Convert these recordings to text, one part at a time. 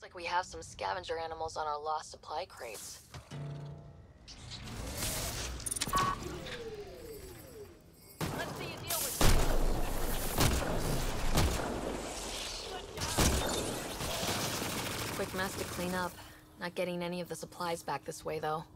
like we have some scavenger animals on our lost supply crates. Let's see you deal with it. Quick mess to clean up. Not getting any of the supplies back this way, though.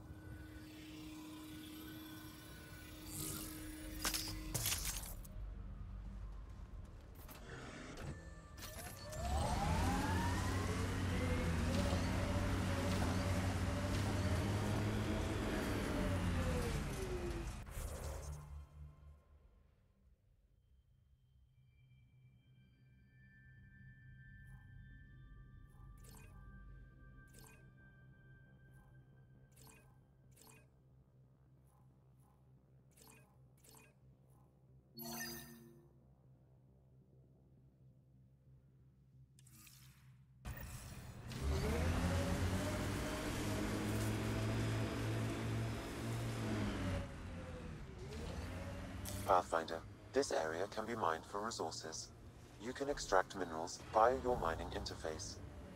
Pathfinder, this area can be mined for resources. You can extract minerals via your mining interface.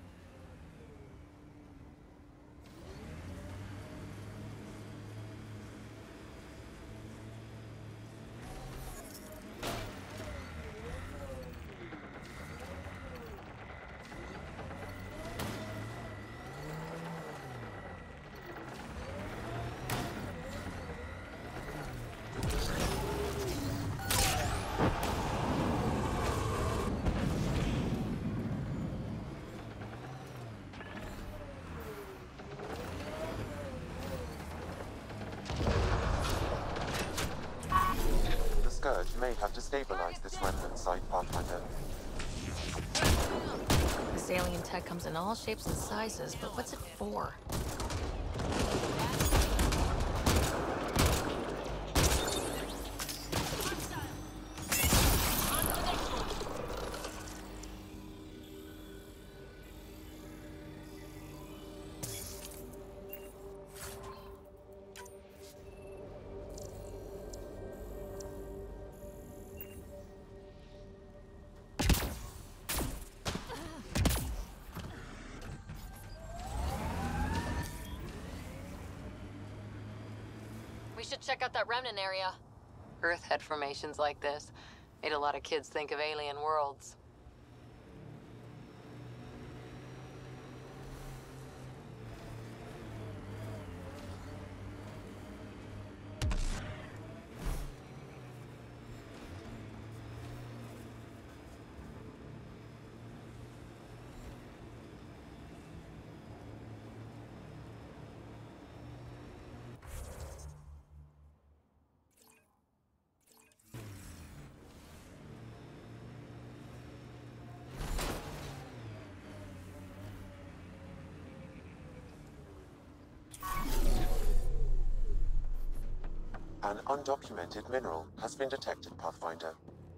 Scourge may have destabilized this remnant site, Pathfinder. This alien tech comes in all shapes and sizes, but what's it for? We should check out that remnant area. Earth had formations like this. Made a lot of kids think of alien worlds. An undocumented mineral has been detected, Pathfinder.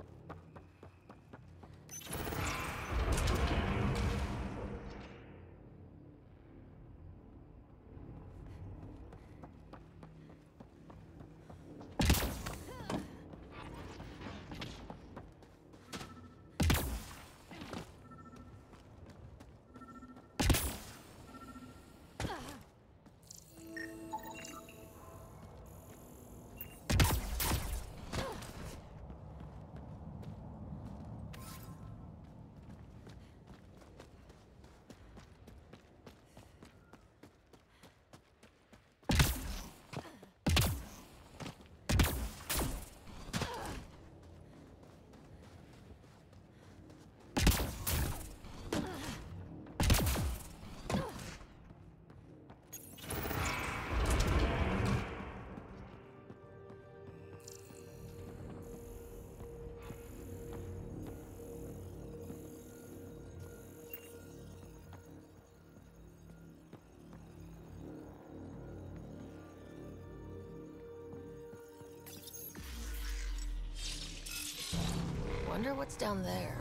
Wonder what's down there.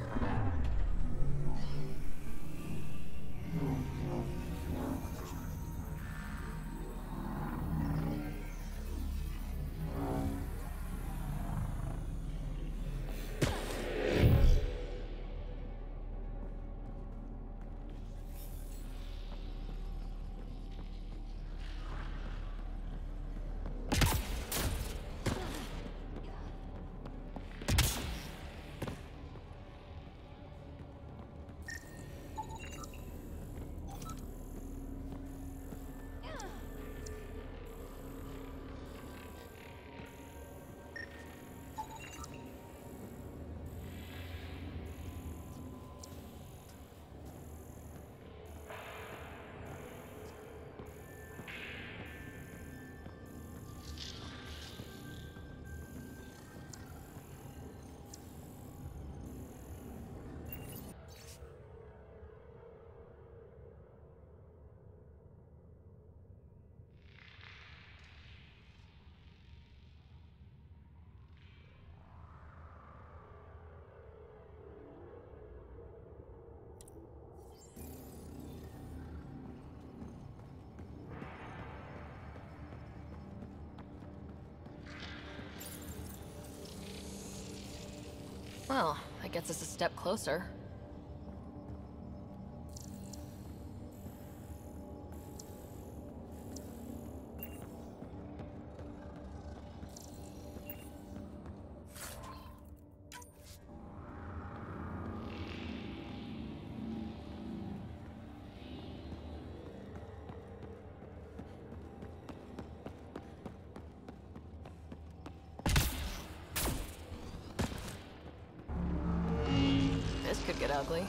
Well, that gets us a step closer. This could get ugly.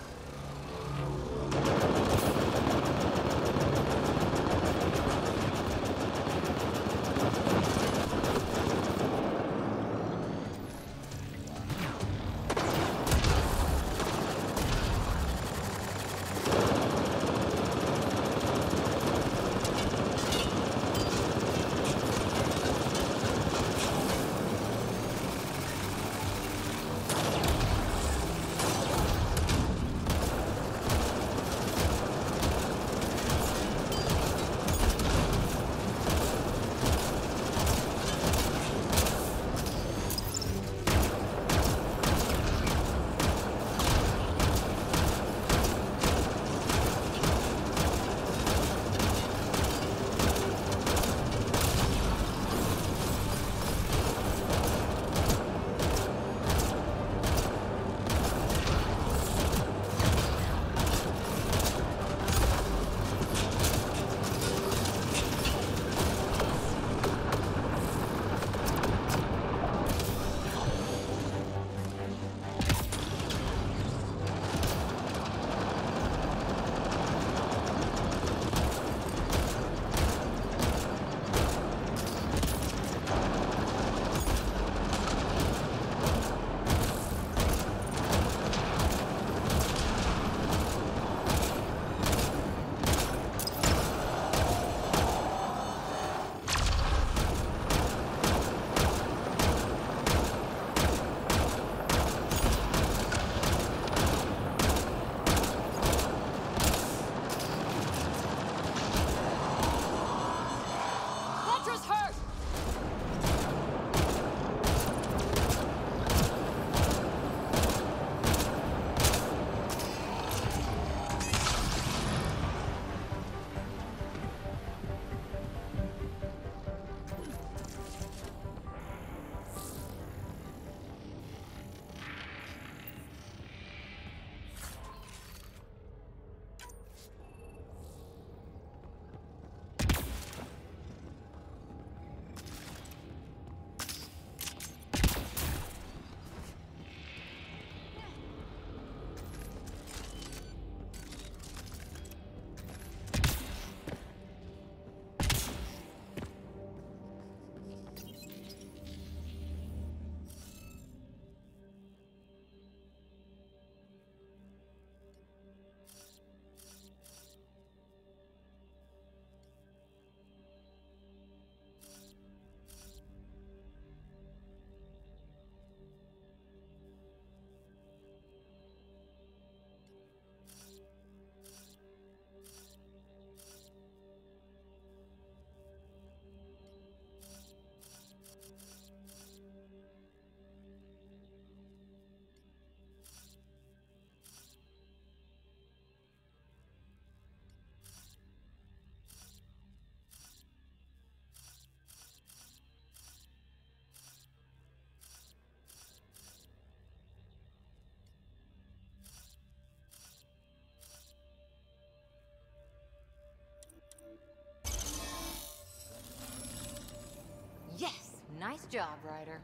Yes! Nice job, Ryder.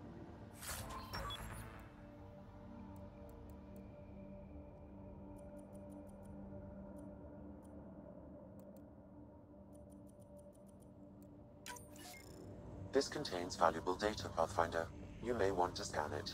This contains valuable data, Pathfinder. You may want to scan it.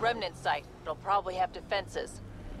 remnant site. It'll probably have defenses.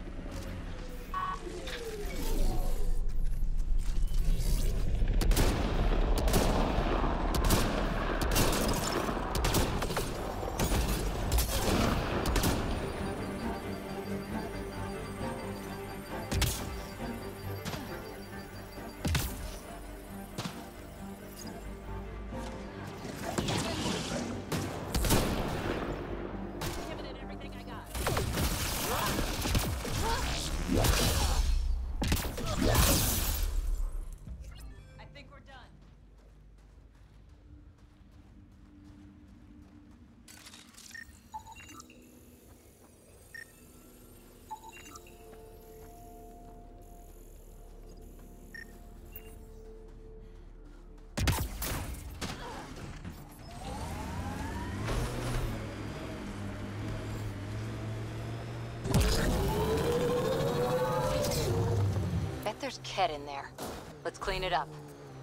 Bet there's Ket in there. Let's clean it up.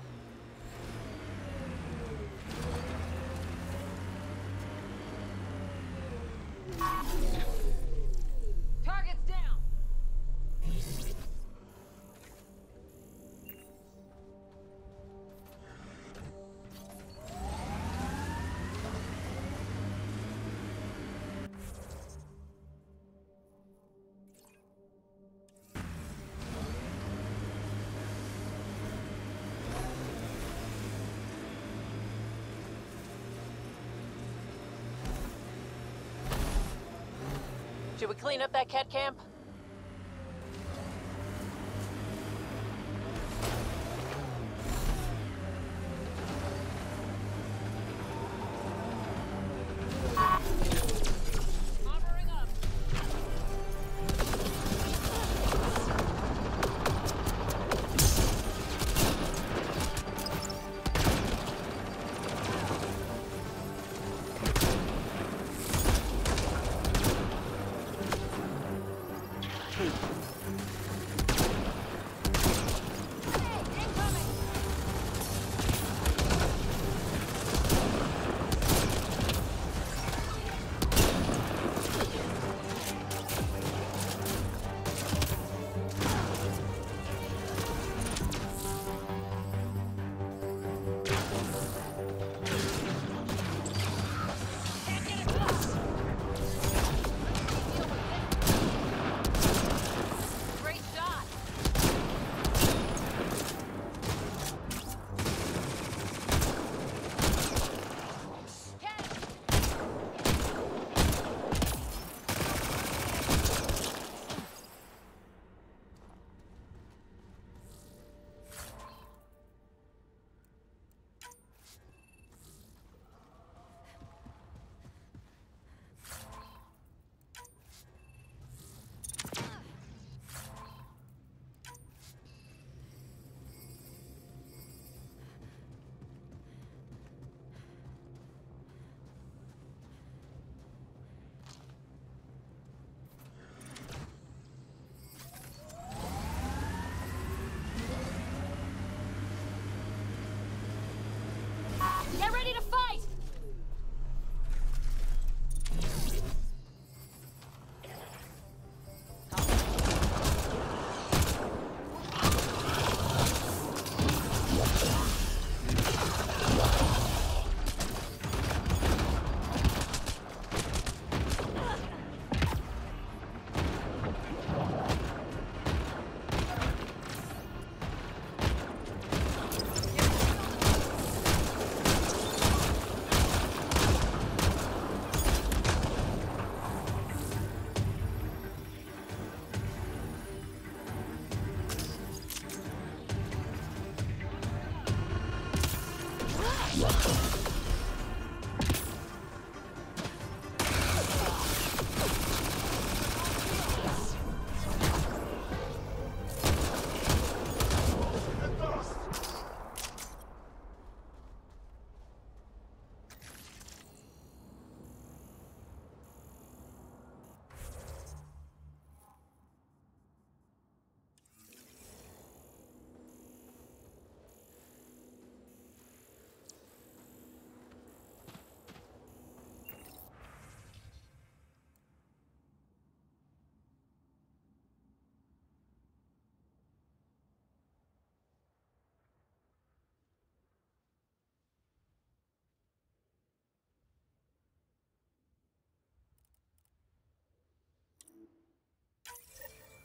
Target's down! Should we clean up that Ket camp? Armoring up. Great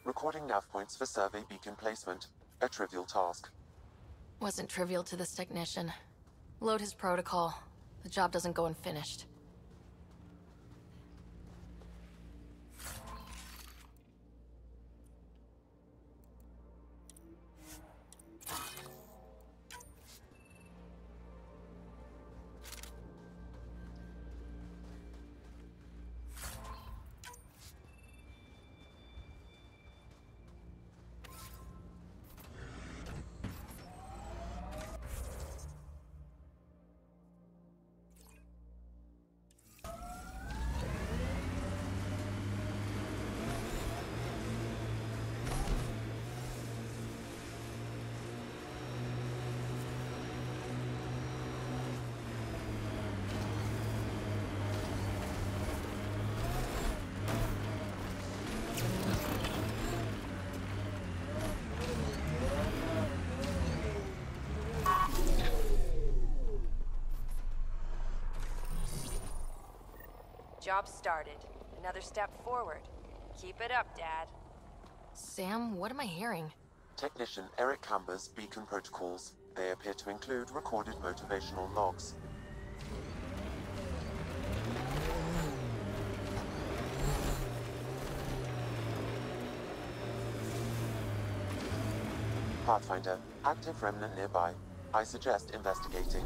Recording nav points for survey beacon placement. A trivial task. Wasn't trivial to this technician. Load his protocol. The job doesn't go unfinished. Job started. Another step forward. Keep it up, Dad. Sam, what am I hearing? Technician Eric Camber's beacon protocols. They appear to include recorded motivational logs. Pathfinder, active remnant nearby. I suggest investigating.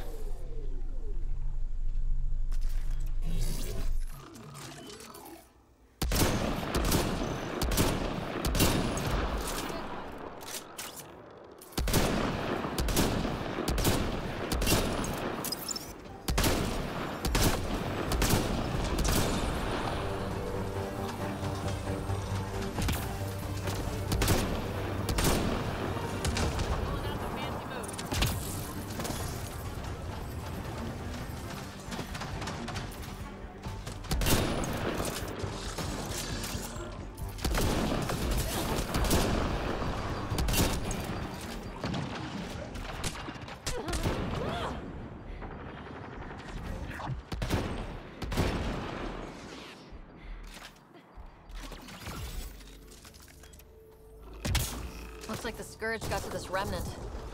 Looks like the Scourge got to this remnant.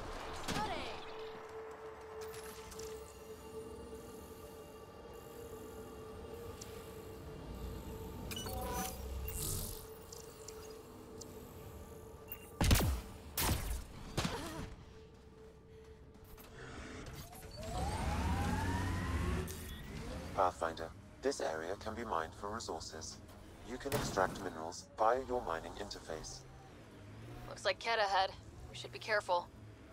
Pathfinder, this area can be mined for resources. You can extract minerals via your mining interface. Looks like Kett ahead. We should be careful.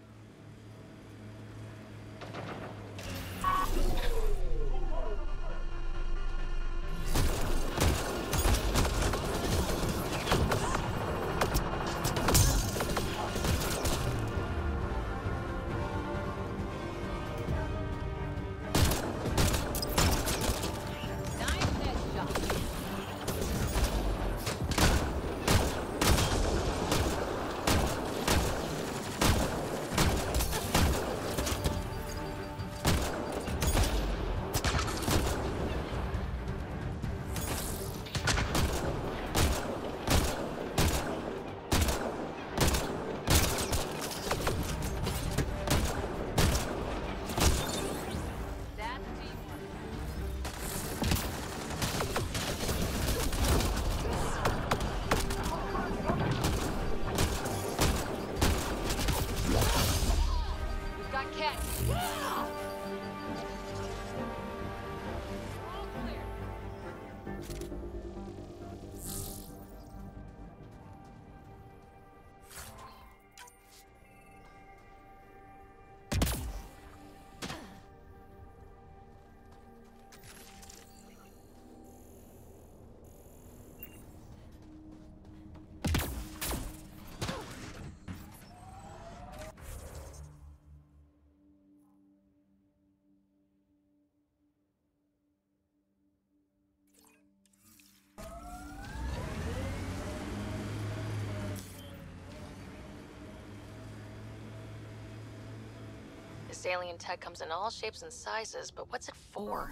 This alien tech comes in all shapes and sizes, but what's it for?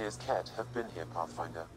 appears Ket have been here, Pathfinder.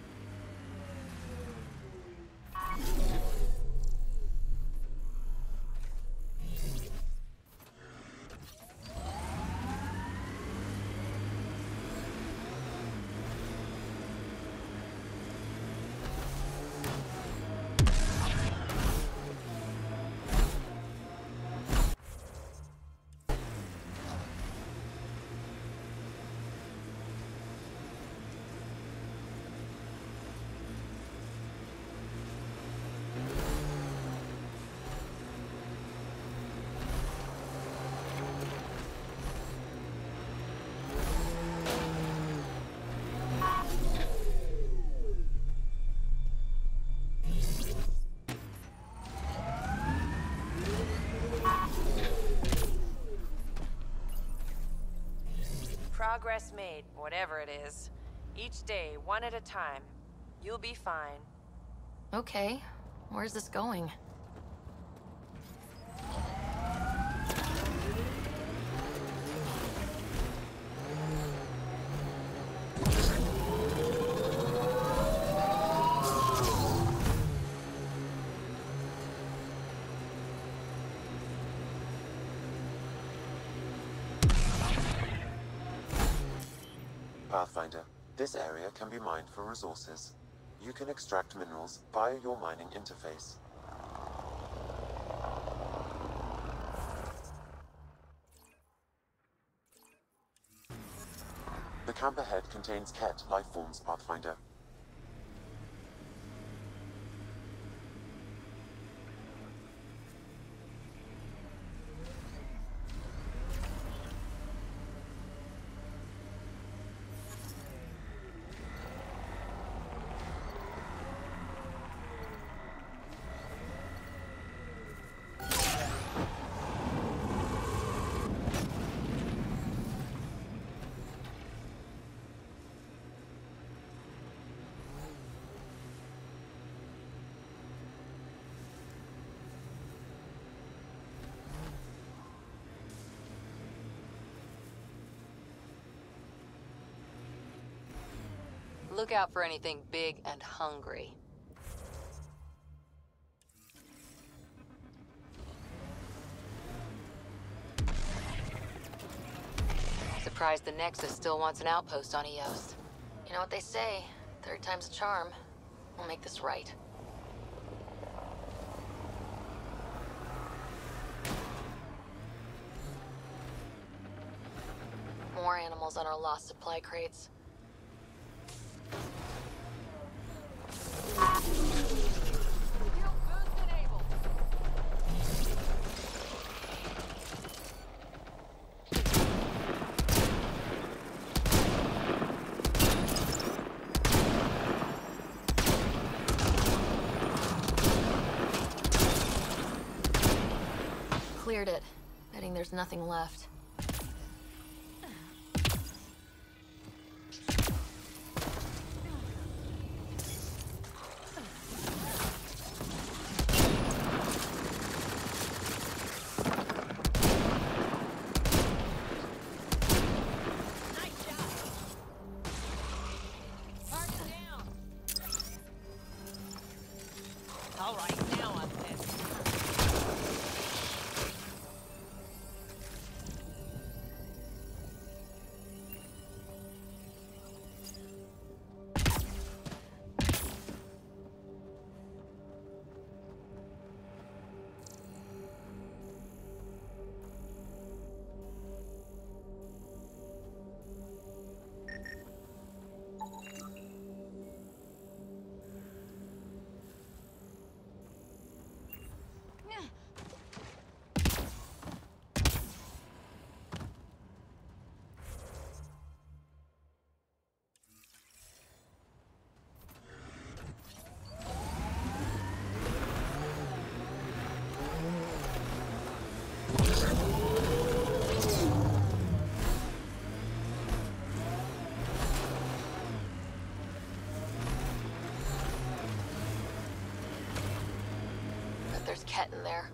Progress made, whatever it is. Each day, one at a time. You'll be fine. Okay, where's this going? Pathfinder, this area can be mined for resources. You can extract minerals via your mining interface. The camp ahead contains Ket lifeforms, Pathfinder. Look out for anything big and hungry. Surprised the Nexus still wants an outpost on Eos. You know what they say, third time's a charm. We'll make this right. More animals on our lost supply crates. Cleared it. Betting there's nothing left. There's Ket in there.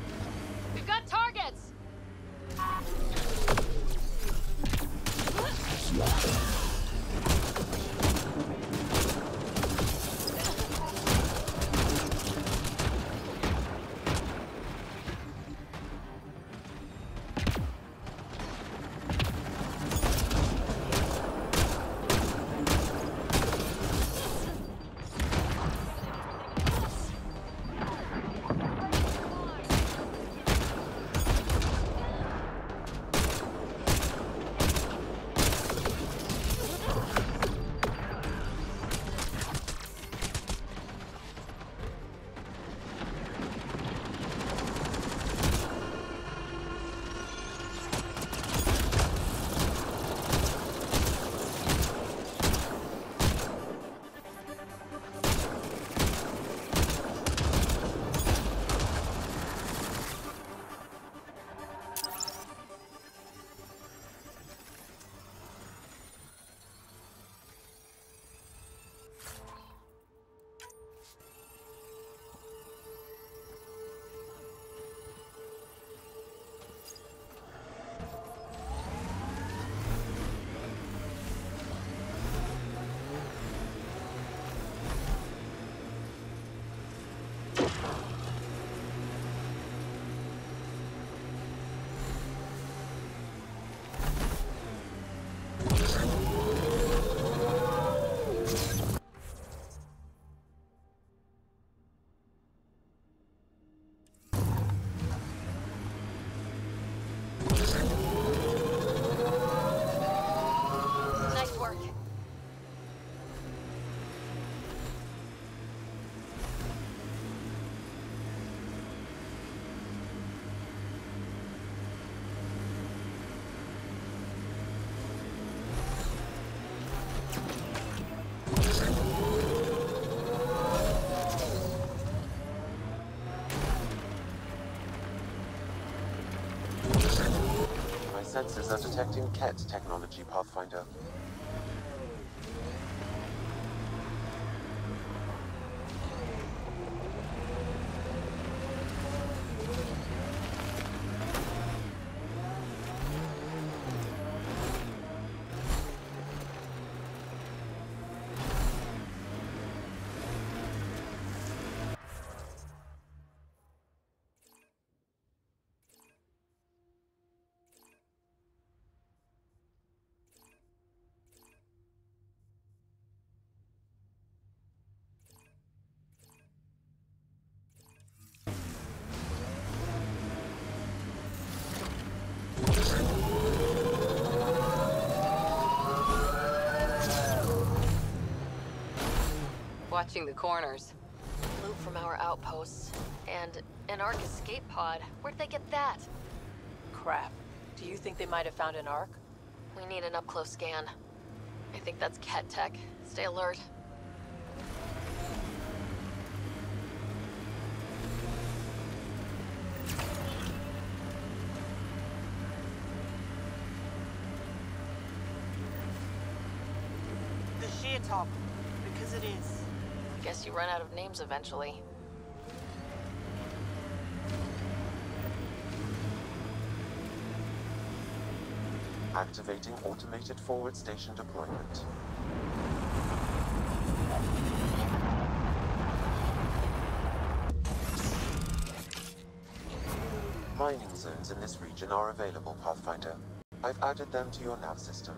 We've got targets! Nice work. My sensors are detecting Ket technology, Pathfinder. Watching the corners. Loot from our outposts. And an Ark escape pod. Where'd they get that? Crap. Do you think they might have found an Ark? We need an up-close scan. I think that's Ket tech. Stay alert. The sheer top, because it is. Guess you run out of names eventually. Activating automated forward station deployment. Mining zones in this region are available, Pathfinder. I've added them to your nav system.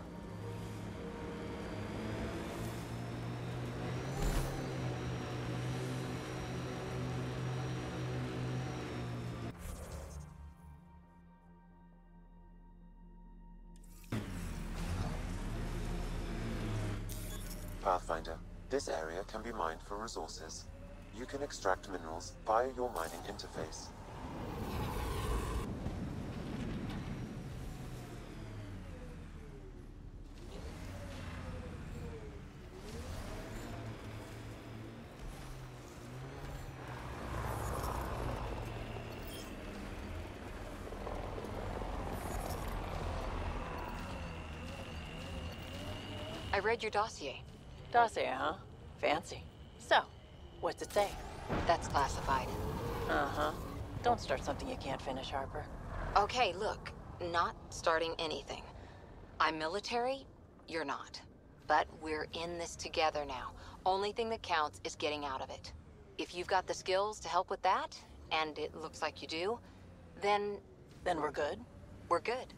Pathfinder, this area can be mined for resources. You can extract minerals via your mining interface. I read your dossier. Dossier, huh? Fancy. So, what's it say? That's classified. Uh-huh. Don't start something you can't finish, Harper. Okay, look. Not starting anything. I'm military, You're not. But we're in this together now. Only thing that counts is getting out of it. If you've got the skills to help with that, and it looks like you do, then Then we're good? we're good.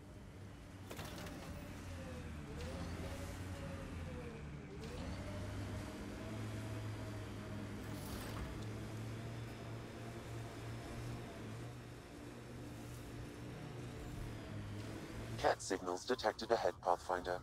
Cat signals detected ahead, Pathfinder.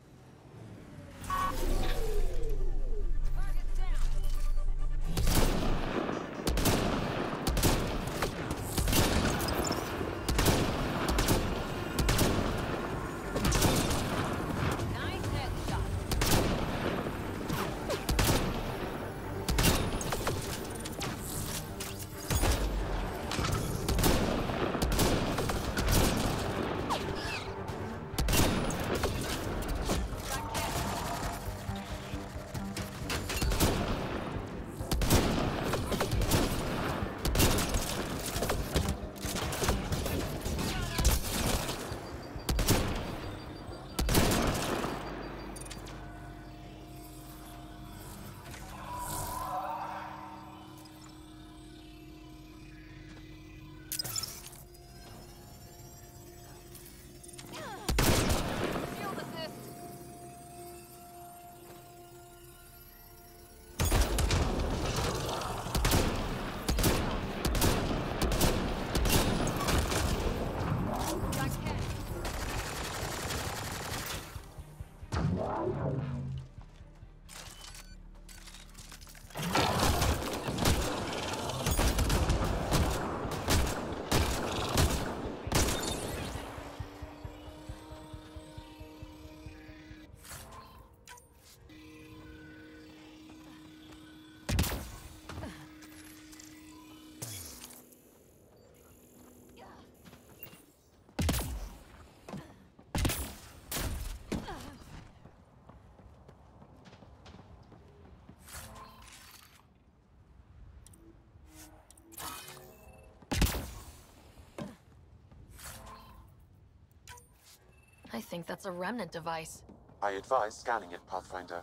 I think that's a remnant device. I advise scanning it, Pathfinder.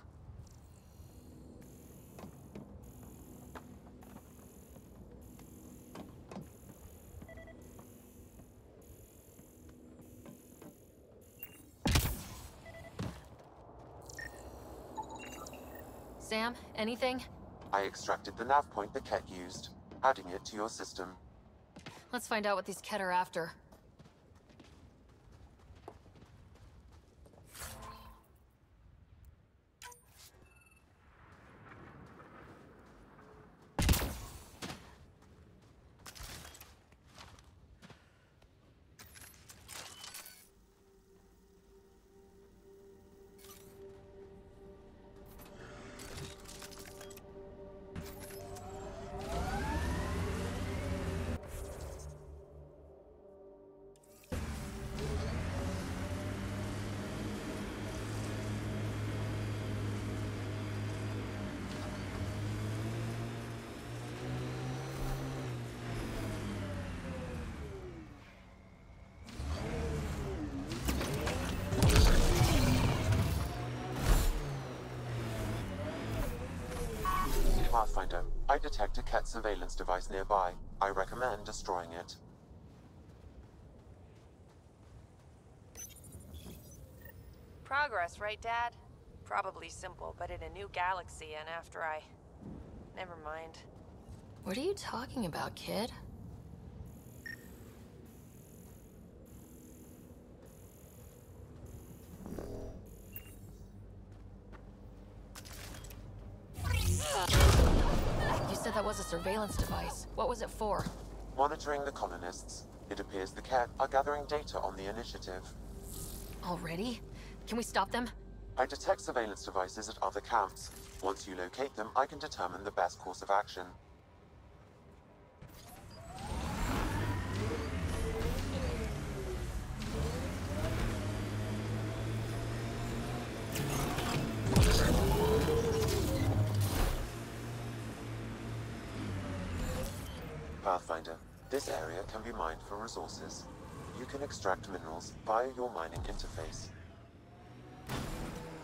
Sam, anything? I extracted the nav point the Ket used, adding it to your system. Let's find out what these Ket are after. Pathfinder, I detect a Ket surveillance device nearby. I recommend destroying it. Progress, right, Dad? Probably simple, but in a new galaxy, and after I... Never mind. What are you talking about, kid? You said that was a surveillance device. What was it for? Monitoring the colonists. It appears the Ket are gathering data on the initiative. Already? Can we stop them? I detect surveillance devices at other camps. Once you locate them, I can determine the best course of action. Pathfinder, this area can be mined for resources. You can extract minerals via your mining interface.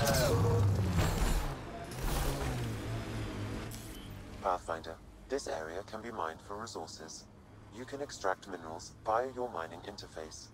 Pathfinder, this area can be mined for resources. You can extract minerals via your mining interface.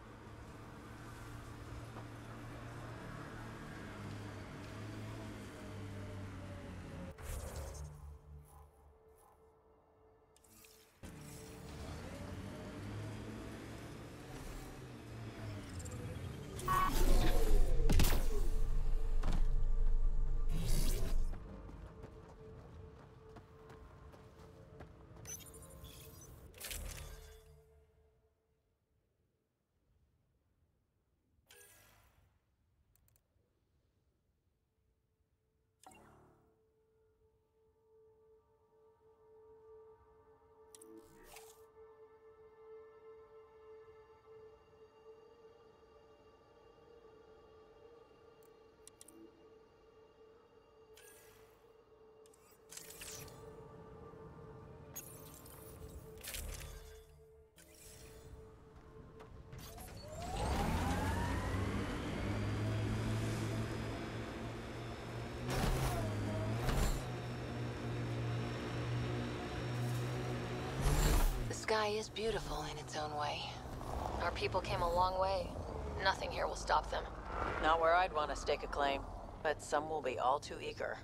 The sky is beautiful in its own way. Our people came a long way. Nothing here will stop them. Not where I'd want to stake a claim, but some will be all too eager.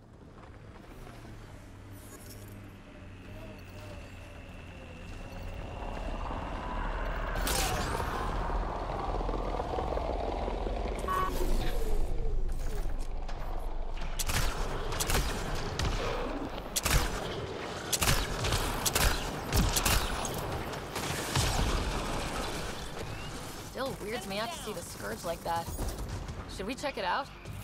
Still weirds me out to see the Scourge like that. Should we check it out?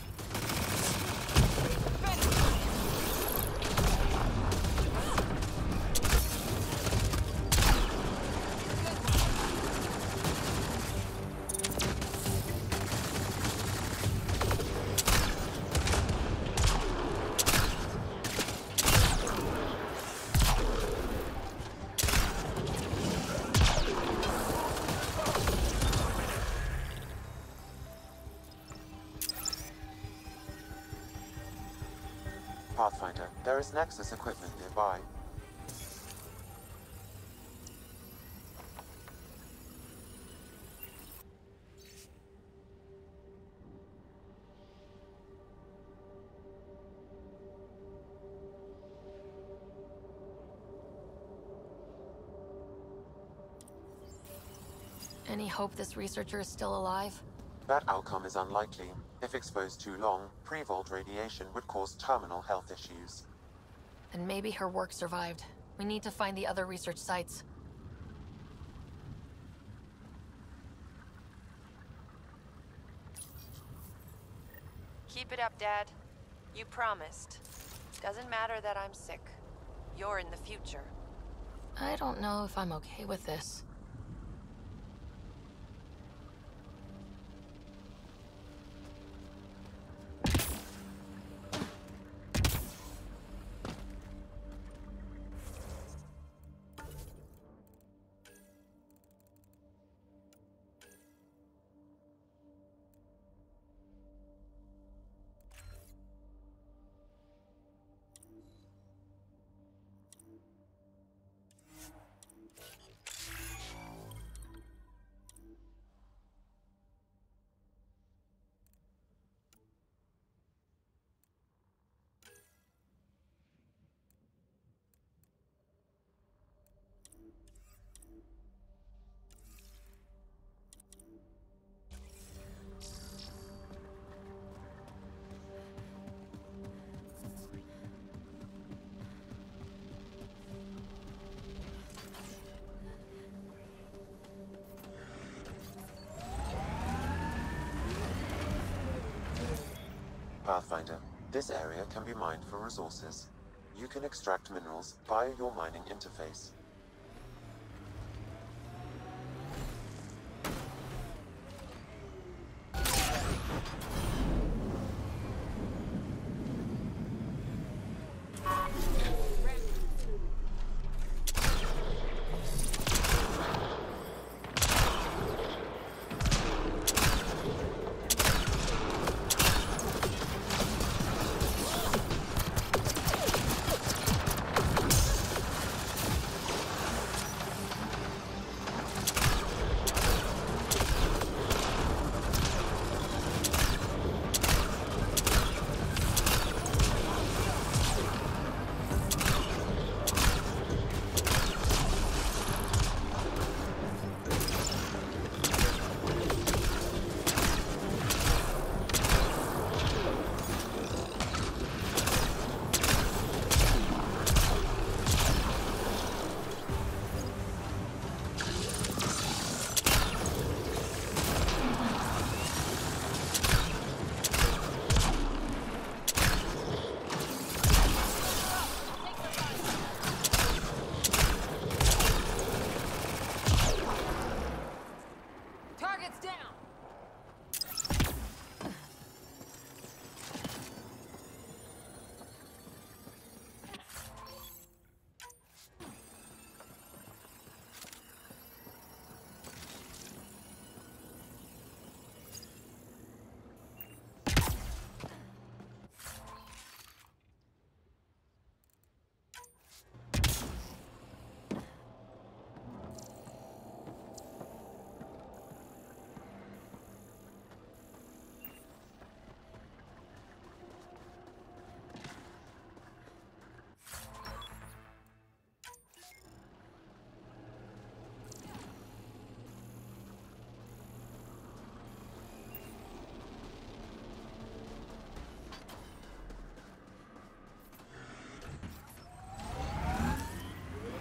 Pathfinder, there is Nexus equipment nearby. Any hope this researcher is still alive? That outcome is unlikely. If exposed too long, pre-vault radiation would cause terminal health issues. And maybe her work survived. We need to find the other research sites. Keep it up, Dad. You promised. Doesn't matter that I'm sick. You're in the future. I don't know if I'm okay with this. Pathfinder, this area can be mined for resources. You can extract minerals via your mining interface.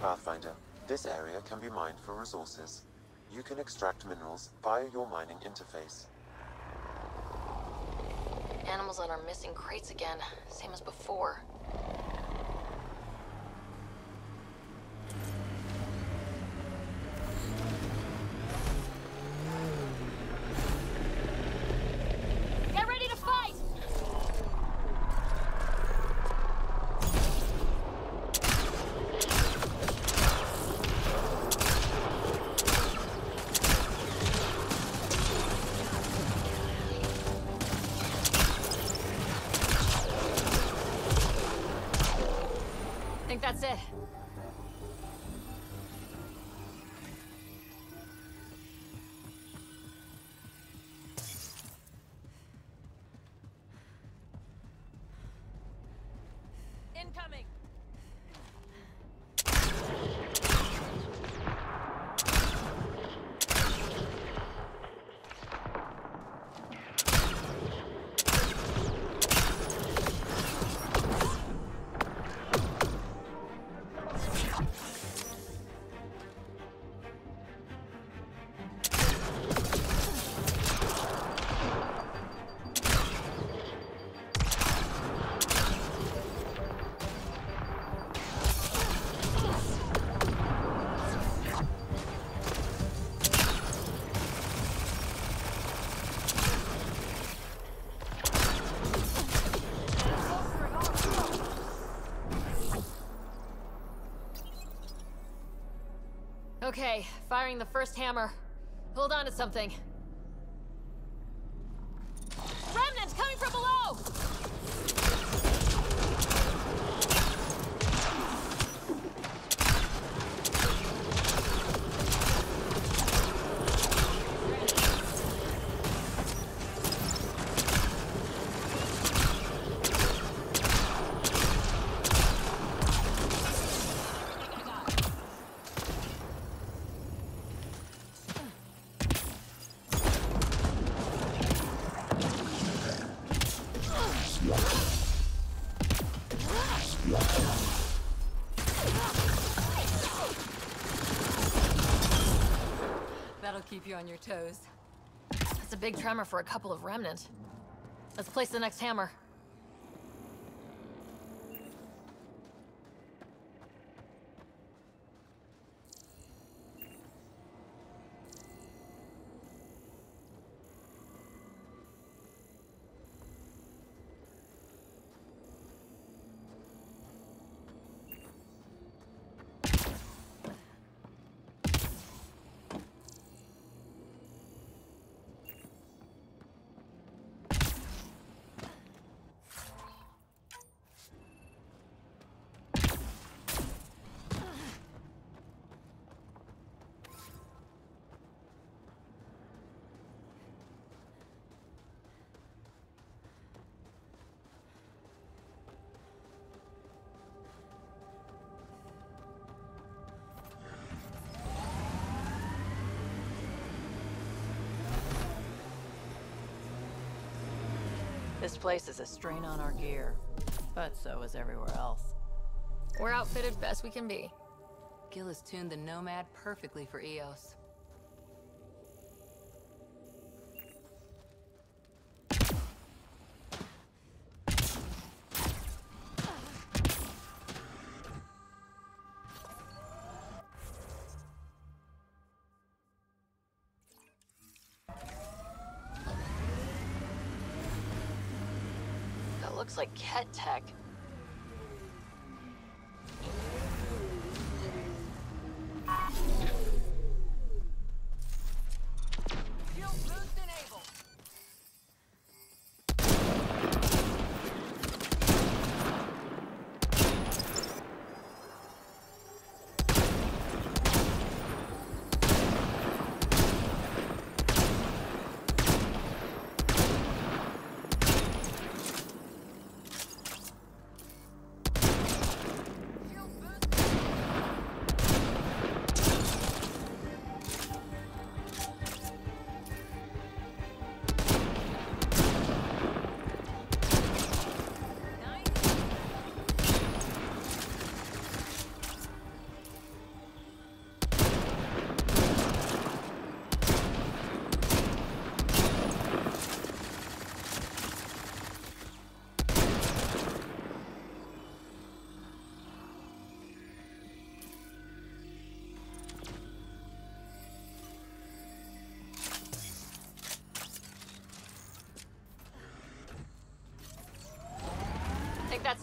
Pathfinder, this area can be mined for resources. You can extract minerals via your mining interface. Animals on our missing crates again, same as before. Get ready to fight! I think that's it. Incoming! Okay, firing the first hammer. Hold on to something. Remnants coming from below! That'll keep you on your toes. That's a big tremor for a couple of remnant. Let's place the next hammer. This place is a strain on our gear, but so is everywhere else. We're outfitted best we can be. Gil has tuned the Nomad perfectly for Eos. That looks like Ket tech.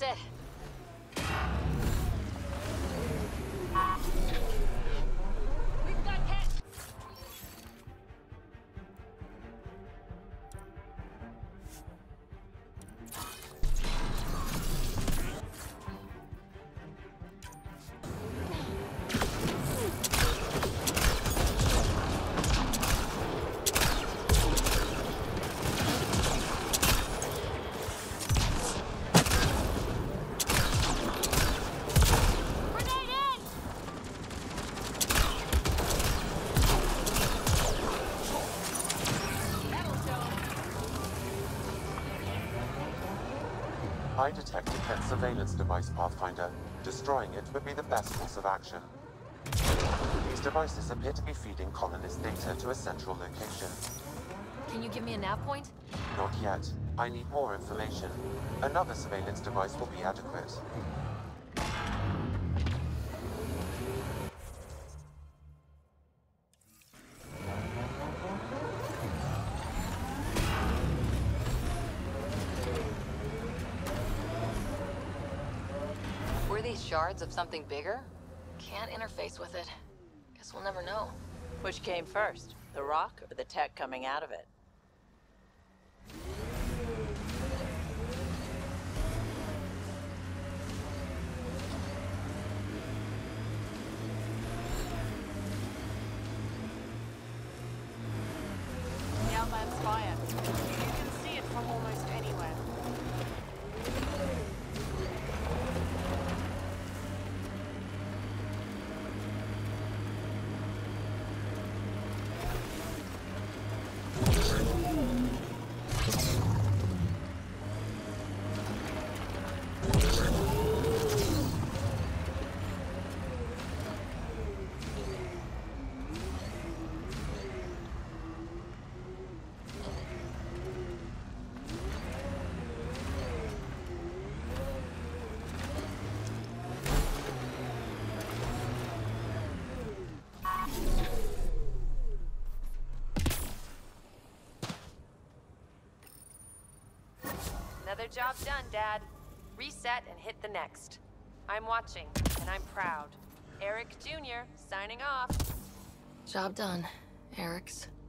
it. We've got cash. I detect a pet surveillance device, Pathfinder. Destroying it would be the best course of action. These devices appear to be feeding colonist data to a central location. Can you give me a nav point? Not yet. I need more information. Another surveillance device will be adequate. Were these shards of something bigger? Can't interface with it. Guess we'll never know. Which came first, the rock or the tech coming out of it? The Outland's fire. You can see it from almost anywhere. Another job done, Dad. Reset and hit the next. I'm watching, and I'm proud. Eric Jr. signing off. Job done, Eric's.